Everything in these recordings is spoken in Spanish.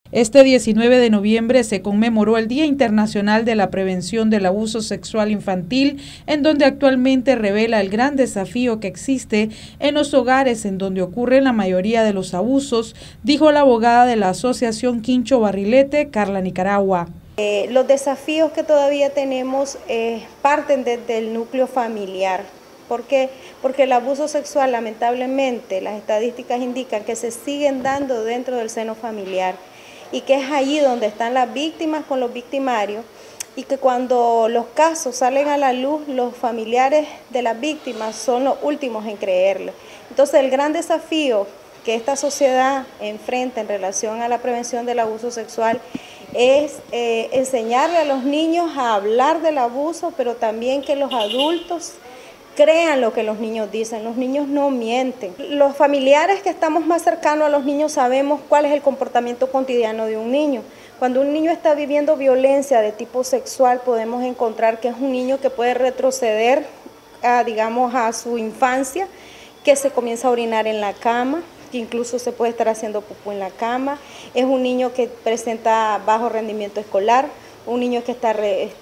Este 19 de noviembre se conmemoró el Día Internacional de la Prevención del Abuso Sexual Infantil, en donde actualmente revela el gran desafío que existe en los hogares en donde ocurren la mayoría de los abusos, dijo la abogada de la Asociación Quincho Barrilete, Carla Nicaragua. Los desafíos que todavía tenemos parten desde el núcleo familiar. ¿Por qué? Porque el abuso sexual, lamentablemente, las estadísticas indican que se siguen dando dentro del seno familiar y que es allí donde están las víctimas con los victimarios, y que cuando los casos salen a la luz, los familiares de las víctimas son los últimos en creerlo. Entonces, el gran desafío que esta sociedad enfrenta en relación a la prevención del abuso sexual es enseñarle a los niños a hablar del abuso, pero también que los adultos crean lo que los niños dicen. Los niños no mienten. Los familiares que estamos más cercanos a los niños sabemos cuál es el comportamiento cotidiano de un niño. Cuando un niño está viviendo violencia de tipo sexual, podemos encontrar que es un niño que puede retroceder a su infancia, que se comienza a orinar en la cama, que incluso se puede estar haciendo popó en la cama. Es un niño que presenta bajo rendimiento escolar, un niño que está,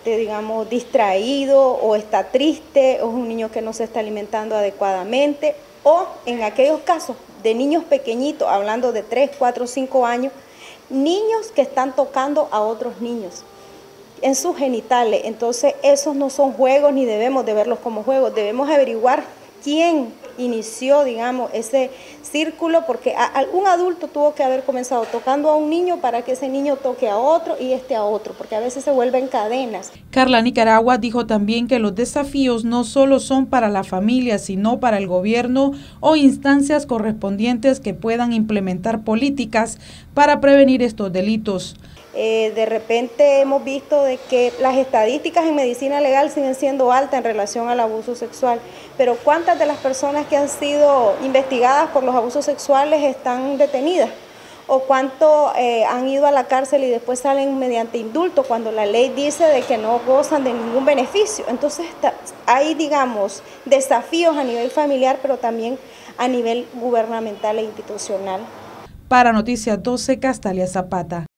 distraído o está triste, o es un niño que no se está alimentando adecuadamente, o en aquellos casos de niños pequeñitos, hablando de 3, 4, 5 años, niños que están tocando a otros niños en sus genitales. Entonces, esos no son juegos ni debemos de verlos como juegos, debemos averiguar quién inició, ese círculo, porque algún adulto tuvo que haber comenzado tocando a un niño para que ese niño toque a otro y a otro, porque a veces se vuelven cadenas. Carla Nicaragua dijo también que los desafíos no solo son para la familia, sino para el gobierno o instancias correspondientes que puedan implementar políticas para prevenir estos delitos. De repente hemos visto de que las estadísticas en medicina legal siguen siendo altas en relación al abuso sexual, pero ¿cuántas de las personas que han sido investigadas por los abusos sexuales están detenidas? ¿O cuánto han ido a la cárcel y después salen mediante indulto cuando la ley dice de que no gozan de ningún beneficio? Entonces hay, desafíos a nivel familiar, pero también a nivel gubernamental e institucional. Para Noticias 12, Castalia Zapata.